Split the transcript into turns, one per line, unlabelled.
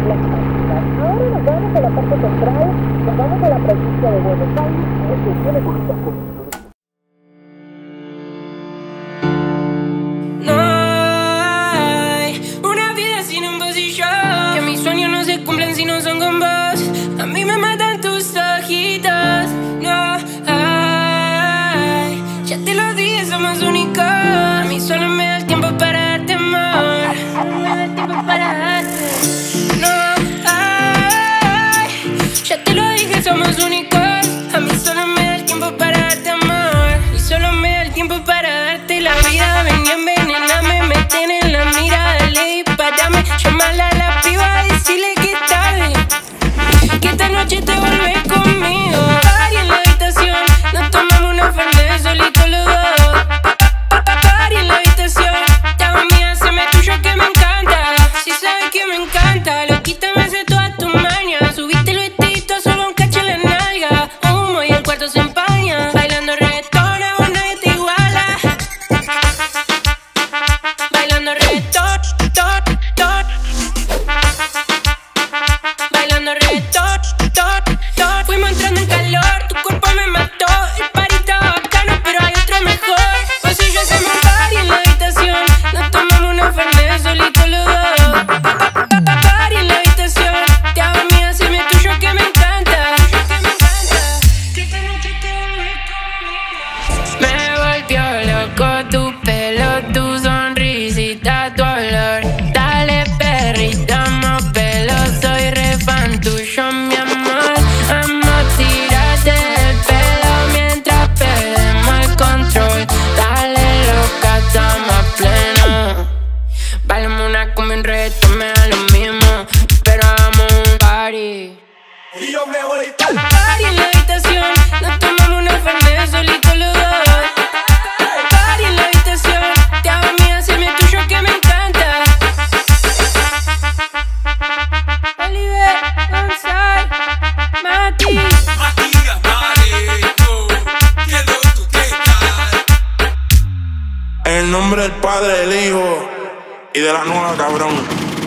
Ahora nos vamos a la parte central, nos vamos a la provincia de Buenos Aires, que tiene poquitas cosas.
No hay una vida sin un bolsillo, que mis sueños no se cumplen si no son con vos. A mí me matan tus ojitos. No hay, ya te lo dije, somos únicos. A mí solo me da el tiempo para darte amor. Solo me da el tiempo para darte. No hay, ya te lo dije, somos únicos. A mí solo me da el tiempo para darte amor. Y solo me da el tiempo para darte la vida. Ven y envenename, meten en la mira, dale, disparame. Llámala a la piba, decirle que está bien, que esta noche te vuelves conmigo. Party en la habitación, nos tomamos una fernet solito los dos. Party en la habitación, te hago mía, se me tuyo que me encanta. Si sabes que me encanta, loquita me hace todas tus mañas. Subiste el vestidito, solo un cacho en la nalga. Humo y el cuarto se empaña. Bailando reggaetón, a vos nadie te iguala. Bailando reggaetón, bailando reggaetón, fuimos entrando en calor, tu cuerpo me mató. El party estaba bacano, pero hay otro mejor. Vos y yo hacemos party en la habitación, nos tomamos una fernet solito los dos. Party en la habitación, te hago mía, se me tuyo que me encanta. Que esta noche te vuelves conmigo. Me volvió loco tu pelo, tu sonrisita, tu olor. Dale perrita, más pelo, soy re fan tuyo, mi amor. Amo tirarte el pelo mientras perdemos el control. Dale loca, estamos a pleno. Bailame una cumbia, un reggaetón, me da lo mismo, pero hagamos un party.
Y yo me voy a estar.
Party en la habitación, nos tomamos una fernet solito los dos. Party en la habitación, te hago mía, se me tuyo que me encanta. Oliver, Gonzalo, Mati.
Matías Mareco, qué loco que tal. En el nombre del Padre, del Hijo y de la Nueva, cabrón.